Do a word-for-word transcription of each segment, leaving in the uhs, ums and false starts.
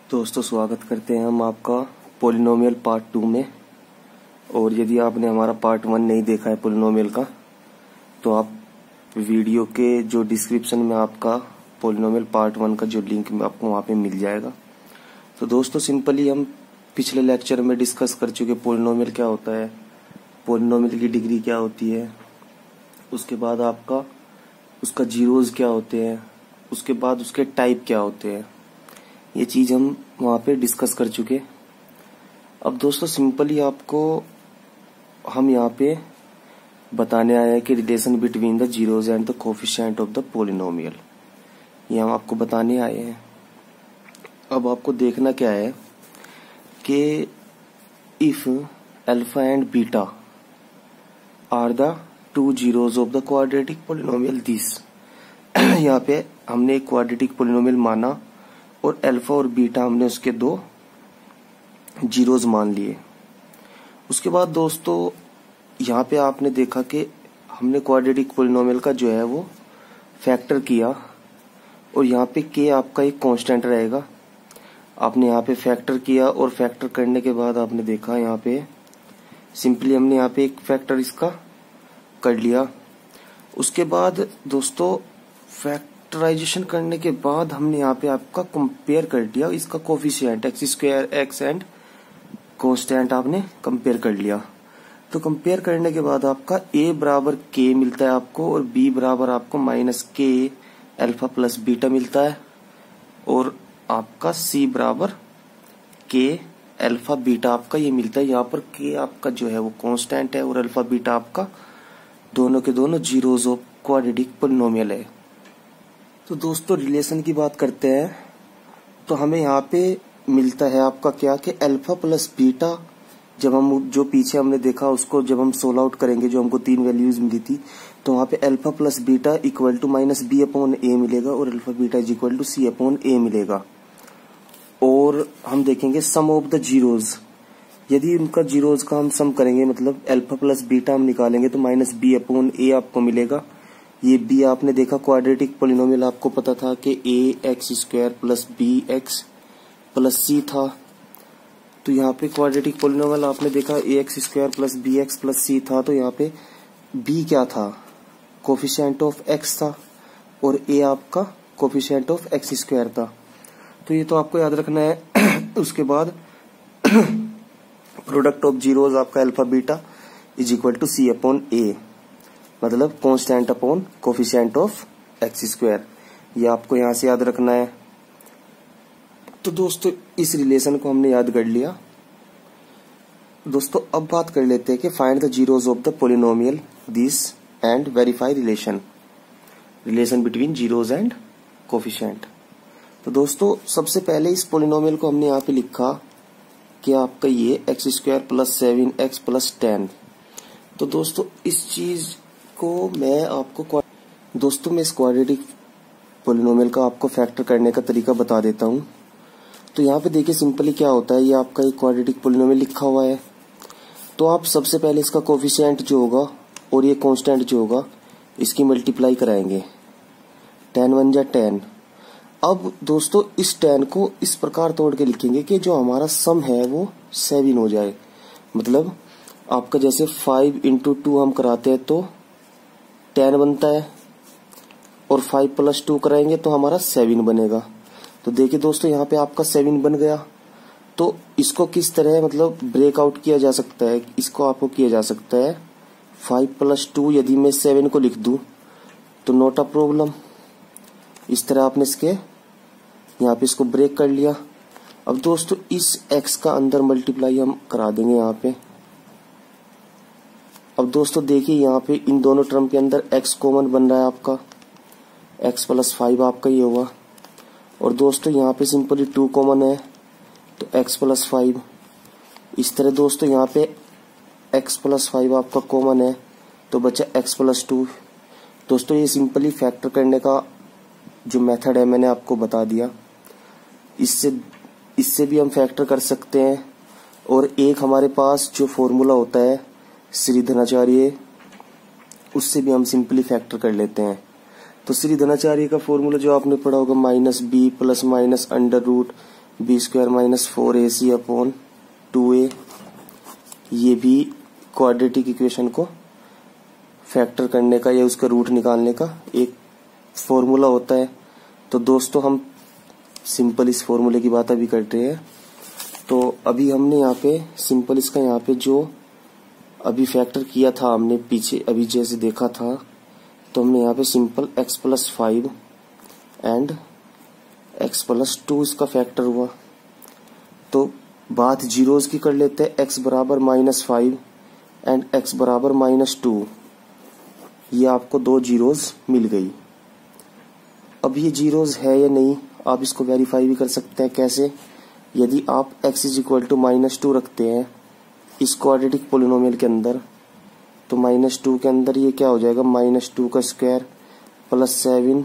दोस्तों स्वागत करते हैं हम आपका पोलिनोमियल पार्ट टू में। और यदि आपने हमारा पार्ट वन नहीं देखा है पोलिनोमियल का, तो आप वीडियो के जो डिस्क्रिप्शन में आपका पोलिनोमियल पार्ट वन का जो लिंक में आपको वहाँ पे मिल जाएगा। तो दोस्तों सिंपली हम पिछले लेक्चर में डिस्कस कर चुके पोलिनोमियल क्या होता है, पोलिनोमियल की डिग्री क्या होती है, उसके बाद आपका उसका जीरोज क्या होते हैं, उसके बाद उसके टाइप क्या होते हैं, ये चीज हम वहाँ पे डिस्कस कर चुके। अब दोस्तों सिंपली आपको हम यहाँ पे बताने आए हैं कि relation between the zeros and the coefficient of the polynomial, ये हम आपको बताने आए हैं। अब आपको देखना क्या है कि if alpha and beta are the two zeros of the quadratic polynomial this यहाँ पे हमने एक क्वाड्रेटिक पोलिनोमियल माना और अल्फा और बीटा हमने उसके दो जीरोज मान लिए। उसके बाद दोस्तों यहाँ पे आपने देखा कि हमने क्वाड्रेटिक पोलिनोमियल का जो है वो फैक्टर किया और यहाँ पे के आपका एक कांस्टेंट रहेगा। आपने यहाँ पे फैक्टर किया और फैक्टर करने के बाद आपने देखा यहाँ पे सिंपली हमने यहाँ पे एक फैक्टर इसका कर लिया। उसके बाद दोस्तों फैक्टराइजेशन करने के बाद हमने यहाँ पे आपका कंपेयर कर दिया इसका coefficient x square x and constant आपने कंपेयर कर लिया। तो कंपेयर करने के बाद आपका a बराबर k मिलता है आपको और b बराबर आपको माइनस के अल्फा प्लस बीटा मिलता है और आपका c बराबर k अल्फा बीटा आपका ये मिलता है। यहाँ पर k आपका जो है वो कांस्टेंट है और अल्फा बीटा आपका दोनों के दोनों जीरोज ऑफ क्वाड्रेटिक पोलिनोमियल है। तो दोस्तों रिलेशन की बात करते हैं तो हमें यहाँ पे मिलता है आपका क्या कि अल्फा प्लस बीटा, जब हम जो पीछे हमने देखा उसको जब हम सोल्व आउट करेंगे जो हमको तीन वैल्यूज मिली थी, तो वहाँ पे alpha plus beta equal to minus b upon a मिलेगा और alpha beta is equal to c upon a मिलेगा। और हम देखेंगे सम ऑफ द जीरोज, यदि उनका जीरोज का हम सम करेंगे मतलब अल्फा प्लस बीटा हम निकालेंगे तो माइनस बी अपॉन ए आपको मिलेगा। ये बी आपने देखा क्वाड्रेटिक पोलिनोमियल आपको पता था कि a x square plus b x plus c था। तो यहाँ पे क्वाड्रेटिक पोलिनोमियल आपने देखा a x square plus b x plus c था, तो यहाँ पे बी क्या था, कोफिशिएंट ऑफ एक्स था और ए आपका कोफिशिएंट ऑफ एक्स स्क्वायर था। तो ये तो आपको याद रखना है। उसके बाद प्रोडक्ट ऑफ जीरोज आपका alpha beta is equal to c upon a, मतलब constant upon coefficient of x square, ये आपको यहां से याद रखना है। तो दोस्तों इस रिलेशन को हमने याद कर लिया। दोस्तों अब बात कर लेते हैं कि find the zeros of the polynomial this and verify relation relation between zeros and coefficient. तो दोस्तों सबसे पहले इस पोलिनोमियल को हमने यहाँ पे लिखा कि आपका ये x square plus seven x plus ten. तो दोस्तों इस चीज को मैं आपको दोस्तों मैं इस क्वाड्रेटिक पोलिनोमियल का आपको फैक्टर करने का तरीका बता देता हूं। तो यहाँ पे देखिए सिंपली क्या होता है, ये आपका एक क्वाड्रेटिक पोलिनोमियल लिखा हुआ है। तो आप सबसे पहले इसका कोफिशिएंट जो होगा और ये कांस्टेंट जो होगा इसकी मल्टीप्लाई कराएंगे, टेन वन जा टेन। अब दोस्तों इस टेन को इस प्रकार तोड़ के लिखेंगे कि जो हमारा सम है वो सेवन हो जाए। मतलब आपका जैसे फाइव इंटू टू हम कराते हैं तो टेन बनता है और फाइव प्लस टू कराएंगे तो हमारा सेवन बनेगा। तो देखिए दोस्तों यहाँ पे आपका सेवन बन गया। तो इसको किस तरह मतलब ब्रेकआउट किया जा सकता है, इसको आपको किया जा सकता है फाइव प्लस टू, यदि मैं सेवन को लिख दूं तो नॉट अ प्रॉब्लम। इस तरह आपने इसके यहाँ पे इसको ब्रेक कर लिया। अब दोस्तों इस x का अंदर मल्टीप्लाई हम करा देंगे यहाँ पे। अब दोस्तों देखिए यहाँ पे इन दोनों टर्म के अंदर x कॉमन बन रहा है आपका, x प्लस फाइव आपका ये होगा। और दोस्तों यहाँ पे सिंपली टू कॉमन है तो x प्लस फाइव। इस तरह दोस्तों यहाँ पे x प्लस फाइव आपका कॉमन है तो बचा x प्लस टू। दोस्तों ये सिंपली फैक्टर करने का जो मेथड है मैंने आपको बता दिया। इससे इससे भी हम फैक्टर कर सकते हैं। और एक हमारे पास जो फॉर्मूला होता है श्रीधराचार्य, उससे भी हम सिंपली फैक्टर कर लेते हैं। तो श्रीधराचार्य का फॉर्मूला जो आपने पढ़ा होगा minus b plus minus under root b square minus four a c upon two a, ये भी क्वाड्रेटिक इक्वेशन को फैक्टर करने का या उसका रूट निकालने का एक फॉर्मूला होता है। तो दोस्तों हम सिंपल इस फॉर्मूले की बात अभी कर रहे हैं। तो अभी हमने यहाँ पे सिंपल इसका यहाँ पे जो अभी फैक्टर किया था हमने पीछे अभी जैसे देखा था, तो हमने यहाँ पे simple x plus five and x plus two इसका फैक्टर हुआ। तो बात जीरोज की कर लेते हैं, x बराबर माइनस फाइव एंड x बराबर माइनस टू, ये आपको दो जीरोज मिल गई। अब ये जीरोज है या नहीं आप इसको वेरीफाई भी कर सकते हैं। कैसे? यदि आप x is equal to minus two रखते हैं इस क्वाड्रेटिक पोलिनोमियल के अंदर, तो माइनस टू के अंदर ये क्या हो जाएगा, माइनस टू का square plus seven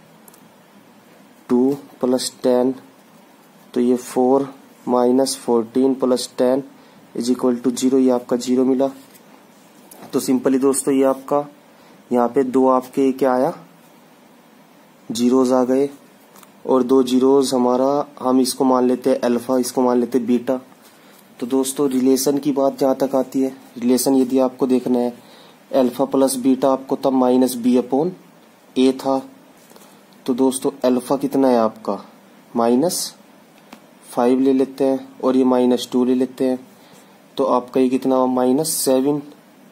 two plus ten, तो ये four minus fourteen plus ten is equal to zero, ये आपका जीरो मिला। तो सिंपली दोस्तों ये आपका यहाँ पे दो आपके क्या आया, जीरोज आ गए, और दो जीरोज हमारा हम इसको मान लेते हैं अल्फा, इसको मान लेते हैं बीटा। तो दोस्तों रिलेशन की बात जहां तक आती है, रिलेशन यदि आपको देखना है अल्फा प्लस बीटा, आपको तब माइनस बी अपॉन ए था। तो दोस्तों अल्फा कितना है आपका माइनस फाइव ले लेते हैं और ये माइनस टू ले लेते हैं, तो आपका ये कितना माइनस सेवन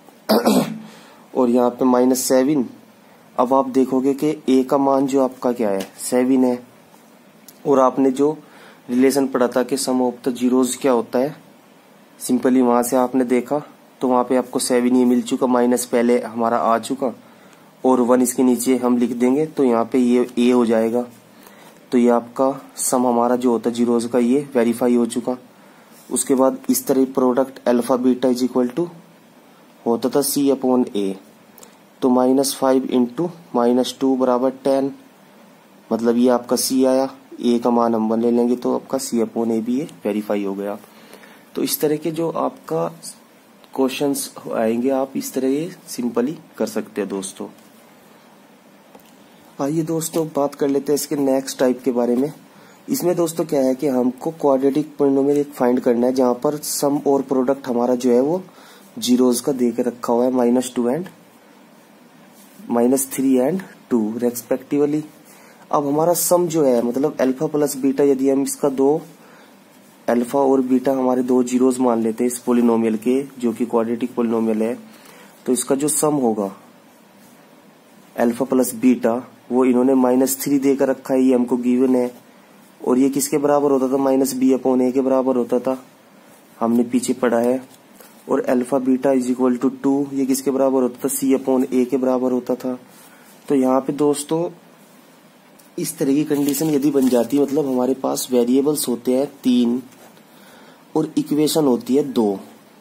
और यहाँ पे माइनस सेवन। अब आप देखोगे कि ए का मान जो आपका क्या है सेवन है, और आपने जो रिलेशन पढ़ा था कि सम ऑफ द जीरोज क्या होता है, सिंपली वहां से आपने देखा तो वहां पे आपको सेवन ये मिल चुका, माइनस पहले हमारा आ चुका और वन इसके नीचे हम लिख देंगे, तो यहाँ पे ये ए हो जाएगा। तो ये आपका सम हमारा जो होता है जीरोज का ये वेरीफाई हो चुका। उसके बाद इस तरह product alpha beta is equal to होता था सी अपॉन ए, तो minus five into minus two बराबर टेन, मतलब ये आपका सी आया, ए का मान हम वन ले लेंगे तो आपका सी अपॉन ए भी ये वेरीफाई हो गया। तो इस तरह के जो आपका क्वेश्चंस आएंगे आप इस तरह ये सिंपली कर सकते हैं दोस्तों। आइए दोस्तों बात कर लेते हैं इसके नेक्स्ट टाइप के बारे में। इसमें दोस्तों क्या है कि हमको क्वाड्रेटिक पोलिनोमियल एक फाइंड करना है जहां पर सम और प्रोडक्ट हमारा जो है वो जीरोज का दे के रखा हुआ है, minus two and minus three and two respectively. अब हमारा सम जो है मतलब अल्फा प्लस बीटा, यदि हम इसका दो अल्फा और बीटा हमारे दो जीरोज मान लेते हैं इस पोलिनोमियल के जो कि क्वाड्रेटिक पोलिनोमियल है, तो इसका जो सम होगा अल्फा प्लस बीटा वो इन्होंने माइनस थ्री देकर रखा है, ये हमको गिवन है, और ये किसके बराबर होता था माइनस बी अपॉन ए के बराबर होता था, हमने पीछे पढ़ा है। और alpha beta is equal to two, ये किसके बराबर होता था सी अपॉन ए के बराबर होता था। तो यहाँ पे दोस्तों इस तरह की कंडीशन यदि बन जाती है, मतलब हमारे पास वेरिएबल्स होते हैं तीन और इक्वेशन होती है दो।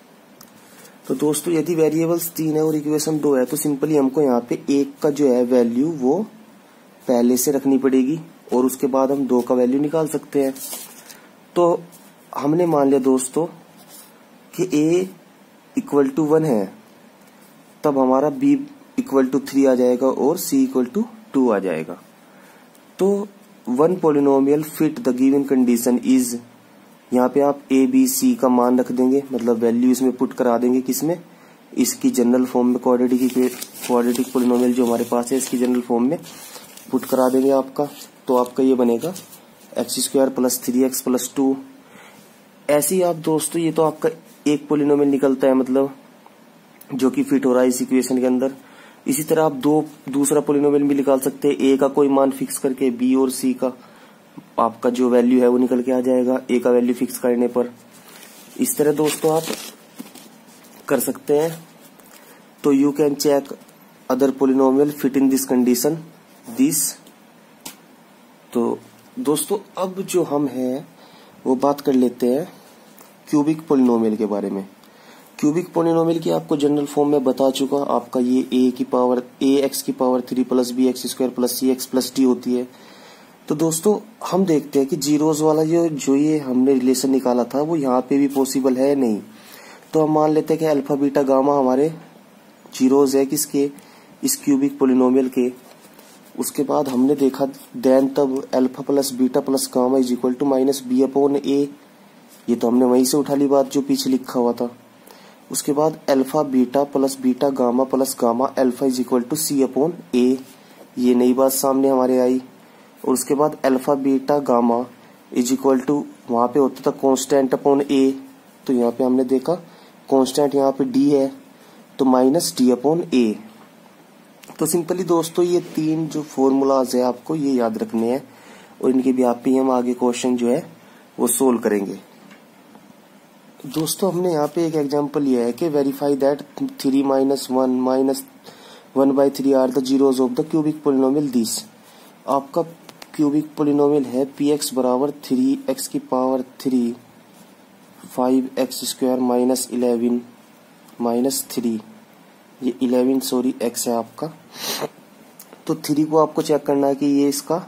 तो दोस्तों यदि वेरिएबल्स तीन है और इक्वेशन दो है तो सिंपली हमको यहाँ पे एक का जो है वैल्यू वो पहले से रखनी पड़ेगी और उसके बाद हम दो का वैल्यू निकाल सकते हैं। तो हमने मान लिया दोस्तों कि a इक्वल टू वन है, तब हमारा b इक्वल टू थ्री आ जाएगा और c इक्वल टू टू आ जाएगा। तो one polynomial fit the given condition is, यहाँ पे आप a b c का मान रख देंगे, मतलब वैल्यू इसमें पुट करा देंगे किसमें, इसकी जनरल फॉर्म में, क्वाड्रेटिक क्वाड्रेटिक पोलिनोमियल जो हमारे पास है इसकी जनरल फॉर्म में पुट करा देंगे आपका। तो आपका ये बनेगा x square plus three x plus two. ऐसे ही आप दोस्तों ये तो आपका एक पोलिनोमियल निकलता है, मतलब जो कि फिट हो रहा है इस इक्वेशन के अंदर। इसी तरह आप दो दूसरा पोलिनोमियल भी निकाल सकते हैं, ए का कोई मान फिक्स करके बी और सी का आपका जो वैल्यू है वो निकल के आ जाएगा ए का वैल्यू फिक्स करने पर। इस तरह दोस्तों आप कर सकते हैं। तो you can check other polynomial fit in this condition this. तो दोस्तों अब जो हम हैं वो बात कर लेते हैं क्यूबिक पोलिनोमियल के बारे में। क्यूबिक पोलिनोमियल की आपको जनरल फॉर्म में बता चुका, आपका ये a की पावर a x की power three plus b x square plus c x plus d होती है। तो दोस्तों हम देखते हैं कि जीरोज वाला जो जो ये हमने रिलेशन निकाला था वो यहाँ पे भी पॉसिबल है नहीं। तो हम मान लेते हैं कि अल्फा बीटा गामा हमारे जीरोज है किसके, इस क्यूबिक पोलिनोमियल के। उसके बाद हमने देखा देन तब alpha plus beta plus gamma is equal to minus b upon a, ये तो हमने वहीं से उठा ली बात जो पीछे लिखा हुआ था। उसके बाद alpha beta plus beta gamma plus gamma alpha is equal to c upon a, ये नई बात सामने हमारे आई। और उसके बाद alpha beta gamma is equal to वहां पे होता था कांस्टेंट अपॉन ए, तो यहाँ पे हमने देखा कांस्टेंट यहाँ पे डी है तो माइनस डी अपॉन ए। तो सिंपली दोस्तों ये तीन जो फॉर्मूलाज है आपको ये याद रखने हैं और इनके भी आप ही हम आगे क्वेश्चन जो है वो सोल्व करेंगे। दोस्तों हमने यहाँ पे एक एग्जांपल लिया है कि verify that three minus one minus one by three are the zeros of the cubic polynomial this. आपका क्यूबिक पोलिनोमियल है पी एक्स बराबर थ्री एक्स की power three five x square minus eleven minus three, ये eleven sorry x है आपका। तो three को आपको चेक करना है कि ये इसका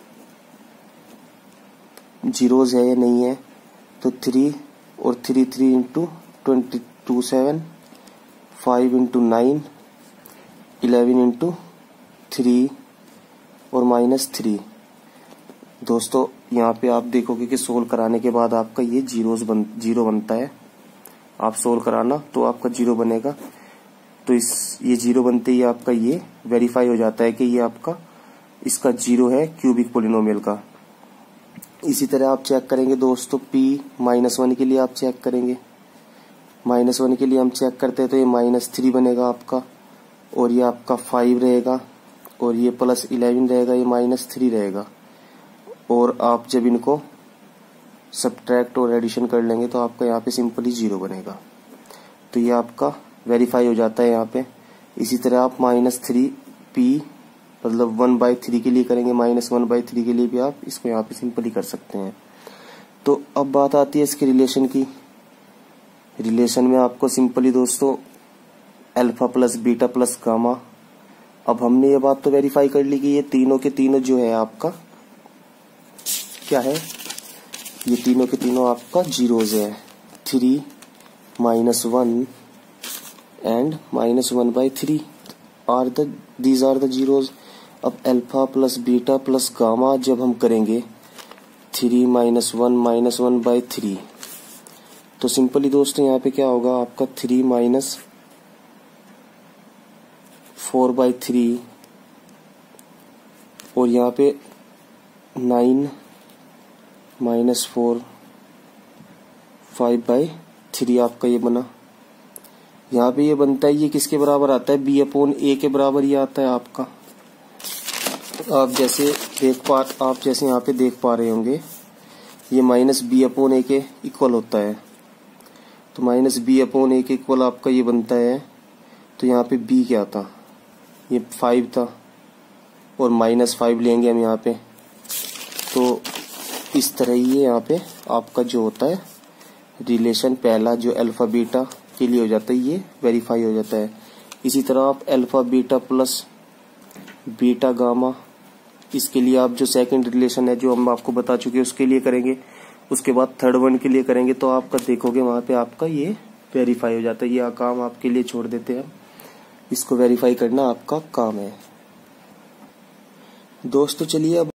जीरोज है या नहीं है। तो थ्री और three three into twenty two seven, five into nine, eleven into three और माइनस थ्री। दोस्तों यहाँ पे आप देखोगे कि सोल्व कराने के बाद आपका ये जीरोज बन जीरो बनता है। आप सोल्व कराना तो आपका जीरो बनेगा। तो इस ये जीरो बनते ही आपका ये वेरीफाई हो जाता है कि ये आपका इसका जीरो है क्यूबिक पोलिनोमियल का। इसी तरह आप चेक करेंगे दोस्तों p माइनस वन के लिए आप चेक करेंगे, माइनस वन के लिए हम चेक करते हैं तो ये माइनस थ्री बनेगा आपका और ये आपका फाइव रहेगा और ये प्लस इलेवन रहेगा, ये माइनस थ्री रहेगा। और आप जब इनको सब्ट्रैक्ट और एडिशन कर लेंगे तो आपका यहाँ पे सिंपली जीरो बनेगा। तो ये आपका वेरीफाई हो जाता है यहाँ पे। इसी तरह आप माइनस थ्री पी मतलब वन बाई थ्री के लिए करेंगे, माइनस वन बाई थ्री के लिए भी आप इसको यहाँ पे सिंपली कर सकते हैं। तो अब बात आती है इसके रिलेशन की। रिलेशन में आपको सिंपली दोस्तों alpha plus beta plus gamma, अब हमने ये बात तो वेरीफाई कर ली कि ये तीनों के तीनों जो है आपका क्या है, ये तीनों के तीनों आपका जीरोज है। Three minus one and minus one by three are the these are the zeros. अब alpha plus beta plus gamma जब हम करेंगे three minus one minus one by three, तो सिंपली दोस्तों यहाँ पे क्या होगा आपका three minus four by three और यहाँ पे nine minus four five by three आपका ये बना। यहाँ पे ये बनता है, ये किसके बराबर आता है, बी अपॉन ए के बराबर ये आता है आपका। आप जैसे देख पा आप जैसे यहाँ पे देख पा रहे होंगे ये माइनस बी अपॉन ए के इक्वल होता है। तो माइनस बी अपॉन ए के इक्वल आपका ये बनता है। तो यहाँ पे बी क्या था, ये फाइव था और माइनस फाइव लेंगे हम यहाँ पे। तो इस तरह ये यहाँ पे आपका जो होता है रिलेशन पहला जो अल्फा बीटा के लिए हो जाता है ये वेरीफाई हो जाता है। इसी तरह आप alpha beta plus beta gamma, इसके लिए आप जो सेकंड रिलेशन है जो हम आपको बता चुके हैं उसके लिए करेंगे। उसके बाद थर्ड वन के लिए करेंगे तो आपका देखोगे वहां पे आपका ये वेरीफाई हो जाता है। ये काम आपके लिए छोड़ देते हैं, इसको वेरीफाई करना आपका काम है। दोस्तों चलिए अब